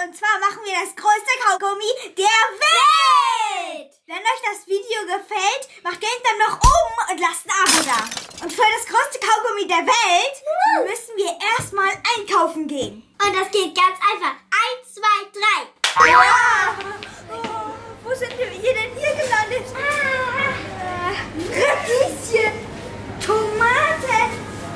Und zwar machen wir das größte Kaugummi der Welt. Wenn euch das Video gefällt, macht den Daumen nach oben und lasst ein Abo da. Und für das größte Kaugummi der Welt müssen wir erstmal einkaufen gehen. Und das geht ganz einfach. 1, 2, 3. Ja! Oh, wo sind wir denn hier gelandet? Radieschen, Tomaten,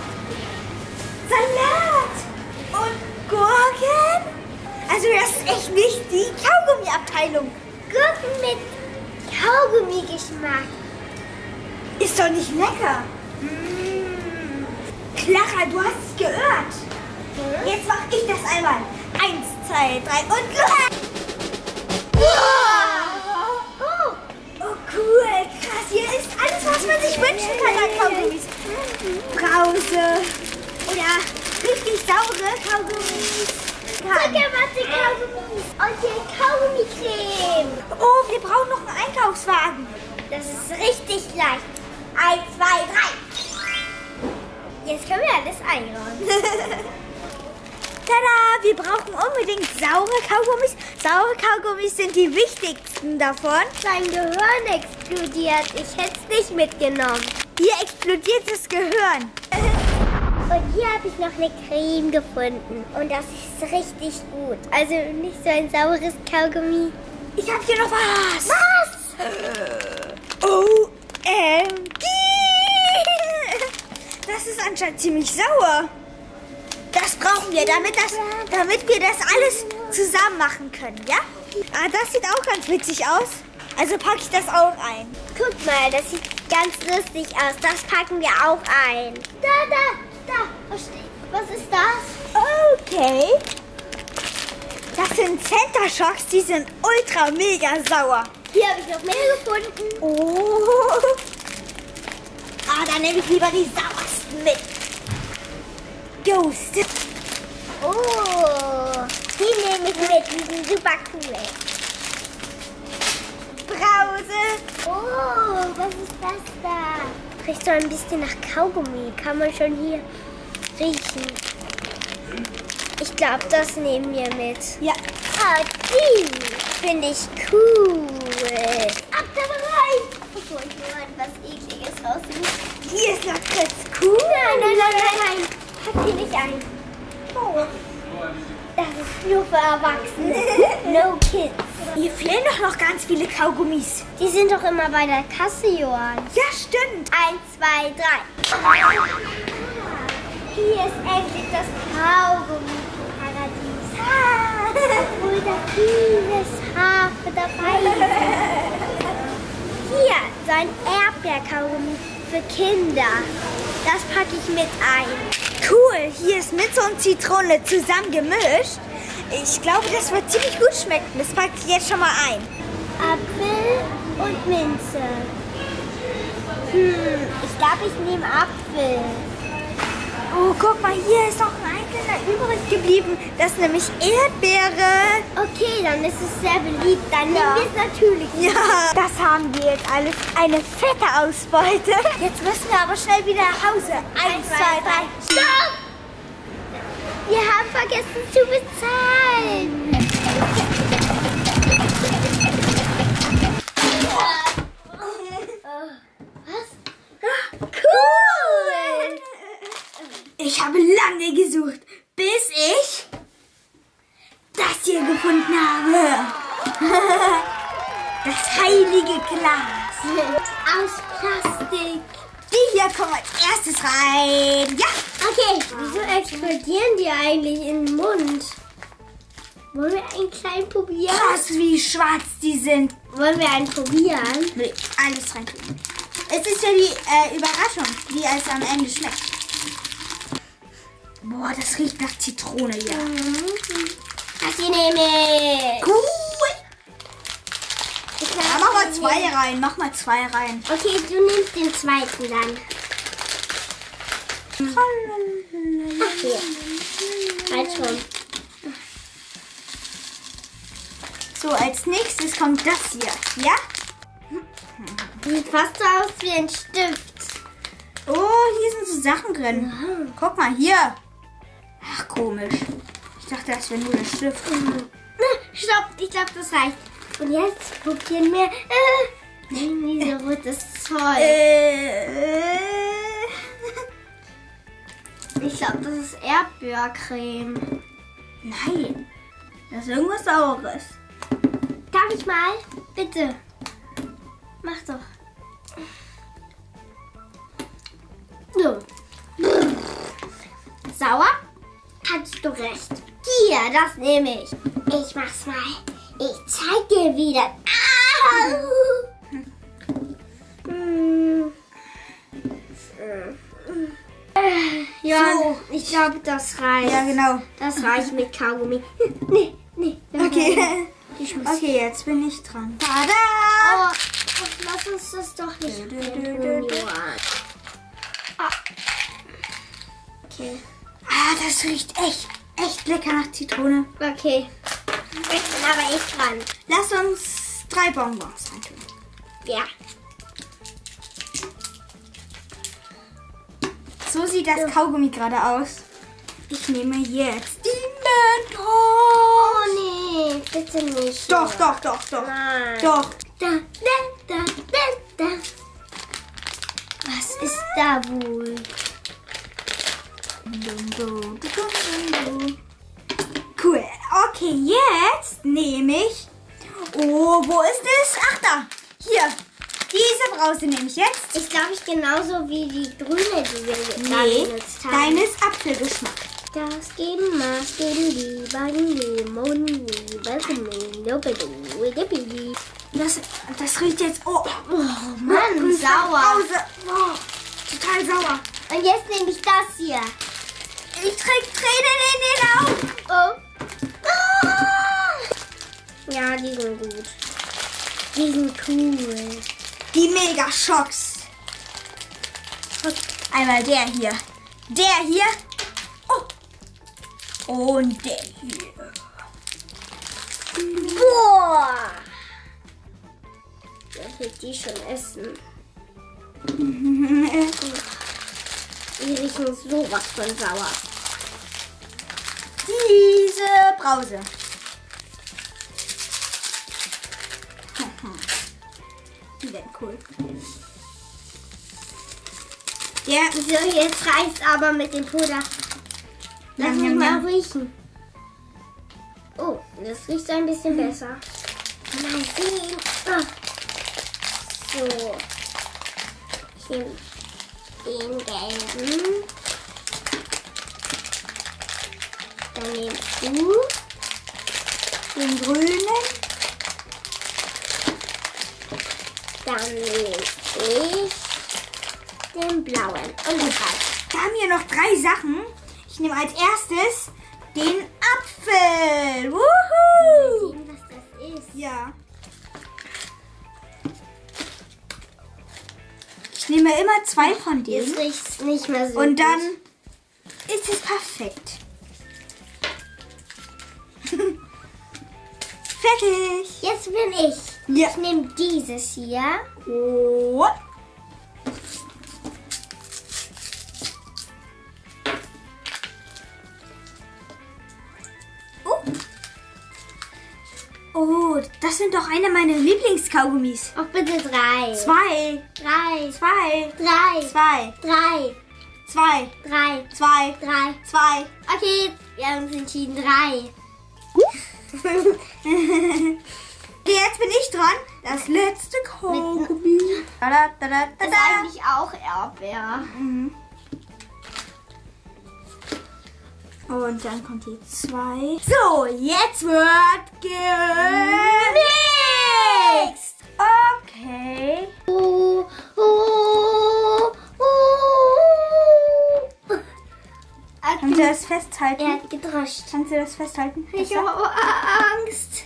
Salat und Gurken. Also das ist echt nicht die Kaugummi-Abteilung. Gurken mit Kaugummi-Geschmack. Ist doch nicht lecker. Clara, du hast es gehört. Jetzt mache ich das einmal. 1, 2, 3 und los! Oh, oh cool, krass. Hier ist alles, was man sich wünschen kann an Kaugummis. Brause oder richtig saure Kaugummis. Zuckerwatte-Kaugummis und hier Kaugummi-Creme. Oh, wir brauchen noch einen Einkaufswagen. Das ist richtig leicht. 1, 2, 3. Jetzt können wir alles einräumen. Tada, wir brauchen unbedingt saure Kaugummis. Saure Kaugummis sind die wichtigsten davon. Sein Gehirn explodiert. Ich hätte es nicht mitgenommen. Hier explodiert das Gehirn. Und hier habe ich noch eine Creme gefunden. Und das ist richtig gut. Also nicht so ein saures Kaugummi. Ich habe hier noch was. Was? OMG! Das ist anscheinend ziemlich sauer. Das brauchen wir, damit wir das alles zusammen machen können, ja? Ah, das sieht auch ganz witzig aus. Also packe ich das auch ein. Guck mal, das sieht ganz lustig aus. Das packen wir auch ein. Da. Was ist das? Okay. Das sind Center Shocks, die sind ultra mega sauer. Hier habe ich noch mehr gefunden. Oh. Ah, dann nehme ich lieber die sauersten mit. Ghost. Oh, die nehme ich mit. Die sind super cool. Brause. Oh, was ist das da? Riecht so ein bisschen nach Kaugummi. Kann man schon hier riechen. Ich glaube, das nehmen wir mit. Ja. Ah, die finde ich cool. Ab da rein. Bevor ich nur etwas Ekliges raussuche. Hier ist noch Fritz. Cool. Nein. Pack die nicht ein. Oh. Das ist nur für Erwachsene. No kids. Hier fehlen doch noch ganz viele Kaugummis. Die sind doch immer bei der Kasse, Johann. Ja, stimmt. 1, 2, 3. Hier ist endlich das Kaugummi-Paradies. Obwohl da vieles Hafer dabei ist. Hier, so ein Erdbeerkaugummi für Kinder. Das packe ich mit ein. Cool. Hier ist Minze und Zitrone zusammen gemischt. Ich glaube, das wird ziemlich gut schmecken. Das packe ich jetzt schon mal ein. Apfel und Minze. Ich glaube, ich nehme Apfel. Oh, guck mal, hier ist noch ein einzelner übrig geblieben. Das ist nämlich Erdbeere. Okay, dann ist es sehr beliebt. Dann nehmen wir es natürlich. Ja, das haben wir jetzt alles. Eine fette Ausbeute. Jetzt müssen wir aber schnell wieder nach Hause. 1, 2, 3. Stopp! Wir haben vergessen zu bezahlen. Was? Cool! Ich habe lange gesucht, bis ich das hier gefunden habe. Das heilige Glas. Aus Plastik. Die hier kommen als erstes rein. Ja. Okay, wieso explodieren die eigentlich in den Mund? Wollen wir einen kleinen probieren? Krass, wie schwarz die sind. Wollen wir einen probieren? Nee, alles rein tun. Es ist ja die Überraschung, wie es am Ende schmeckt. Boah, das riecht nach Zitrone hier. Das hier nehme ich. Cool. Ja, mach mal 2 rein. Mach mal 2 rein. Okay, du nimmst den zweiten dann. Ach, hier. Halt schon. So, als nächstes kommt das hier. Ja? Sieht fast so aus wie ein Stift. Oh, hier sind so Sachen drin. Guck mal, hier. Ach, komisch. Ich dachte, das wäre nur der Stift. stopp, ich glaube, das reicht. Und jetzt probieren wir. Wieso wird das Zeug? Ich glaube, das ist Erdbeercreme. Nein, das ist irgendwas Saures. Darf ich mal? Bitte. Mach doch. So. Sauer? Hast du recht. Hier, das nehme ich. Ich mach's mal. Ich zeig dir wieder. Ja, So. ich glaube, das reicht. Ja, genau. Das reicht mit Kaugummi. Nee. Okay. Ich muss Okay, jetzt bin ich dran. Tada! Oh, lass uns das doch nicht. Okay. Ah, das riecht echt lecker nach Zitrone. Okay. Ich bin aber echt dran. Lass uns 3 Bonbons reintun. Ja. So sieht das Kaugummi gerade aus. Ich nehme jetzt die Mentos. Oh nee, bitte nicht. Doch. Nein. Doch. Da. Was ist da wohl? Cool. Okay, jetzt nehme ich... Oh, wo ist es? Ach, da. Hier. Diese Brause nehme ich jetzt. Ist, glaube ich, genauso wie die grüne, die wir da Nee, benutzt haben. deines Apfelgeschmack. Das geben Maß gegen die beiden Lemon, Das riecht jetzt... Oh, Mann, sauer. Brause. Oh, total sauer. Und jetzt nehme ich das hier. Ich krieg Tränen in den Augen. Oh. Ah. Ja, die sind gut. Die sind cool. Die Mega-Schocks. Einmal der hier. Der hier. Oh. Und der hier. Boah. Ich will die schon essen. Die riechen sowas von sauer. Diese Brause. Die werden cool. Ja, So, jetzt reicht's aber mit dem Puder. Lass mich mal riechen. Oh, das riecht ein bisschen besser. Mal sehen. Ah. So. Hier den gelben. Dann nimmst du den grünen. Dann nehme ich den blauen. Und das reicht. Wir haben hier noch 3 Sachen. Ich nehme als erstes den Apfel. Wuhu! Sehen, was das ist. Ja. Ich nehme immer 2 von Jetzt denen. riecht es nicht mehr so Und dann gut. ist es perfekt. Fertig. Jetzt bin ich. Ja. Ich nehme dieses hier. Oh. Oh, das sind doch eine meiner Lieblingskaugummis. Auch bitte 3. 2, 3. 2, 3. 2, 3. 2, 3. 2, 3. 2. Okay, wir haben uns entschieden. 3. Okay, jetzt bin ich dran. Das letzte Kaugummi. Tada, tada, Das ist tada. eigentlich auch Erdbeer. Mhm. Und dann kommt die 2. So, jetzt wird gemixt. Okay. Kannst du das festhalten? Er hat gedroscht. Kannst du das festhalten? Ich habe Angst.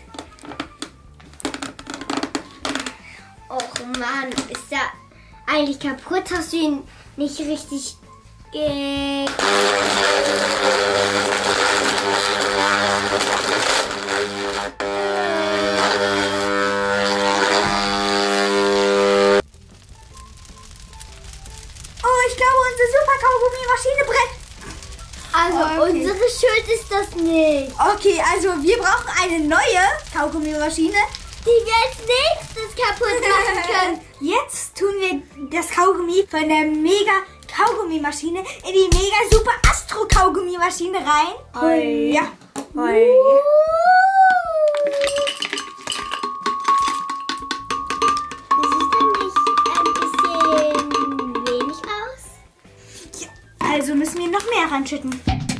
Och Mann, ist ja eigentlich kaputt. Hast du ihn nicht richtig Oh, ich glaube, unsere Super-Kaugummi-Maschine brennt. Also Oh, okay. unsere schuld ist das nicht. Okay, also wir brauchen eine neue Kaugummimaschine. Die wir als nächstes kaputt machen können. Jetzt tun wir das Kaugummi von der Mega Kaugummimaschine in die Mega Super Astro Kaugummimaschine rein. Ja. Also müssen wir noch mehr reinschütten.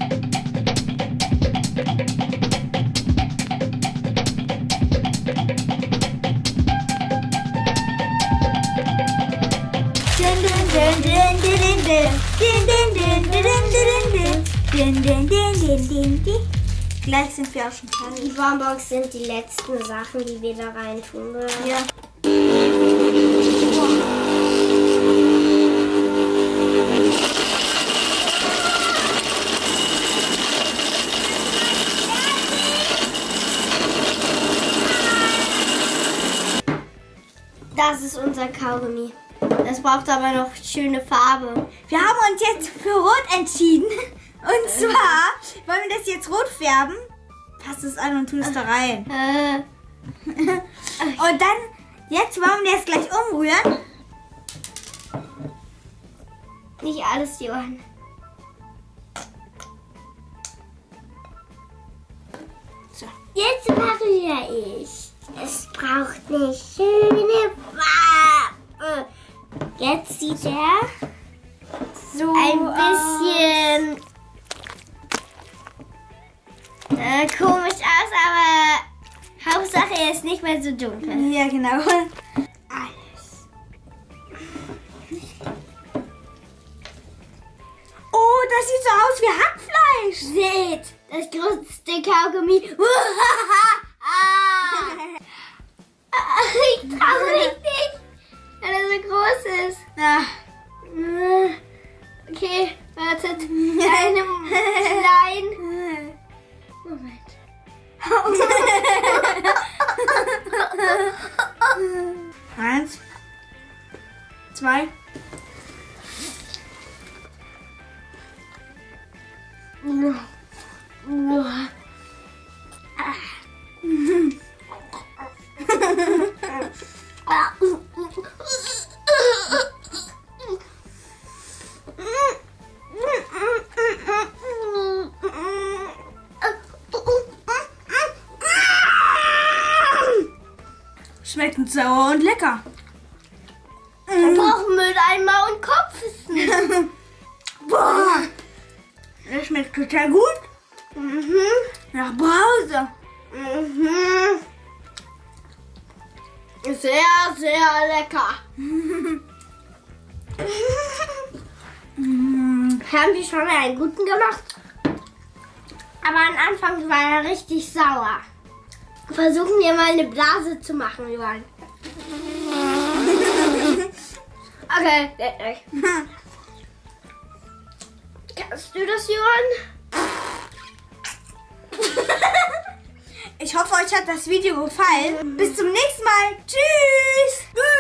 Gleich sind wir auch schon fertig. Die Bonbons sind die letzten Sachen, die wir da rein tun. Ja. Das ist unser Kaugummi. Das braucht aber noch schöne Farbe. Wir haben uns jetzt für Rot entschieden. Und zwar wollen wir das jetzt rot färben. Passt es an und tun es da rein. Und dann, jetzt wollen wir das gleich umrühren. Nicht alles, Johann. So. Jetzt rühre ich. Es braucht eine schöne Farbe. Jetzt sieht er So ein bisschen komisch aus, aber Hauptsache er ist nicht mehr so dunkel. Ja, genau. Alles. Oh, das sieht so aus wie Hackfleisch. Seht, das größte Kaugummi. Ich traue mich nicht, weil er so groß ist. Ja. Okay, wartet. Eine klein. Moment. Eins, zwei. Schmeckt sauer und lecker. Wir brauchen Mülleimer und Kopfkissen. Boah, das schmeckt total gut. Nach Brause. Sehr, sehr lecker. Haben wir schon mal einen guten gemacht? Aber am Anfang war er richtig sauer. Versuchen wir mal eine Blase zu machen, Johann. Okay, kannst du das, Johann? Ich hoffe, euch hat das Video gefallen. Bis zum nächsten Mal. Tschüss.